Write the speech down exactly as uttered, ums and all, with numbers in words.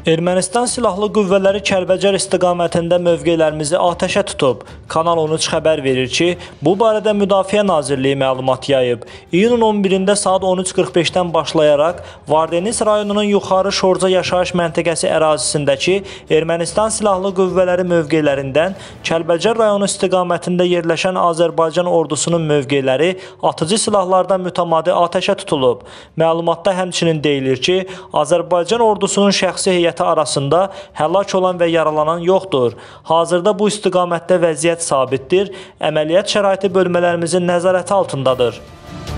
Ermənistan Silahlı Qüvvələri Kəlbəcər istiqamətində mövqelərimizi atəşə tutub. Kanal on üç xəbər verir ki, bu barədə Müdafiə Nazirliyi məlumat yayıb. İyunun on birində saat on üç qırx beşdən başlayaraq Vardeniz rayonunun Yuxarı Şorca yaşayış məntəqəsi ərazisindəki Ermənistan Silahlı Qüvvələri mövqelərindən Kəlbəcər rayonu istiqamətində yerləşən Azərbaycan ordusunun mövqeləri atıcı silahlardan mütəmadi atəşə tutulub. Məlumatda həmçinin deyilir ki, Azərbaycan ordusunun şəxsi heyəti arasında həlak olan və yaralanan yoxdur. Hazırda bu istiqamətdə vəziyyət sabitdir, əməliyyat şəraiti bölmələrimizin nəzarəti altındadır.